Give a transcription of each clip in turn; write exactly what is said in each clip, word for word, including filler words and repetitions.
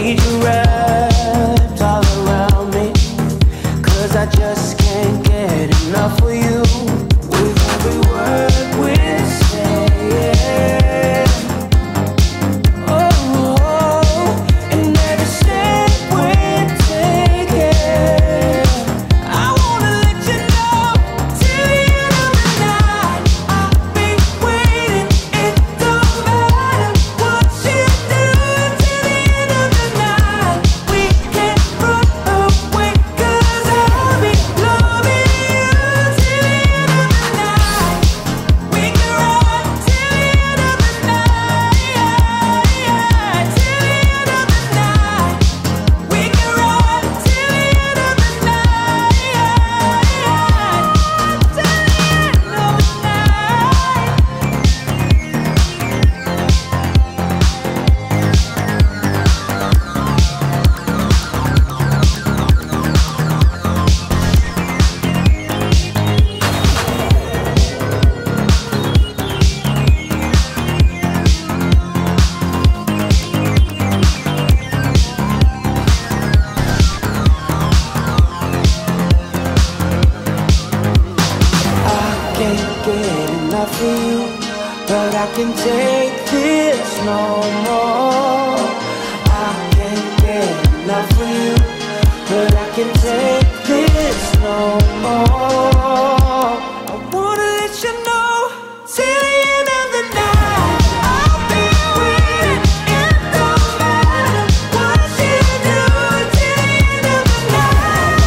need you wrapped all around me, 'cause I just can't get enough of you. With every word we're saying, oh, and every step we're taking, I wanna let you know till the end of the night. I'll be waiting. It don't matter what you do till the end of the night. We can't run away, 'cause I'll be loving you till the end of the night. We can run till the end of the night, till the end of the night. We can run till the end of the night, till the end of the night. I can't get enough of you, but I can take this no more. I can't get enough of you, but I can take this no more. I wanna let you know till the end of the night. I'll be waiting. It don't matter what you do till the end of the night.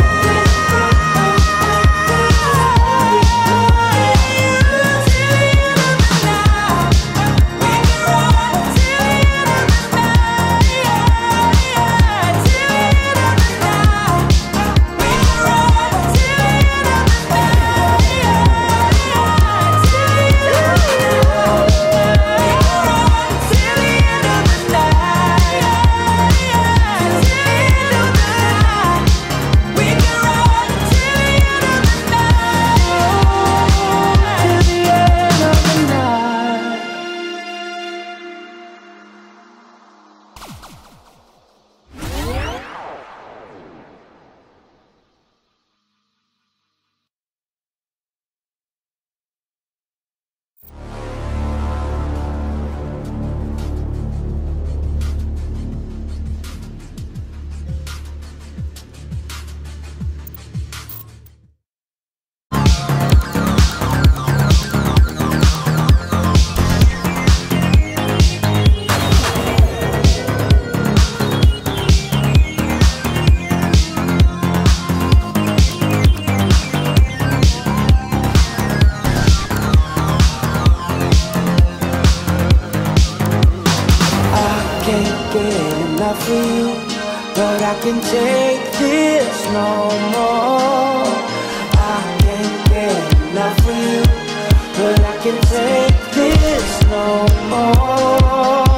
Enough of you, but I can take this no more. I can't get enough of you, but I can take this no more.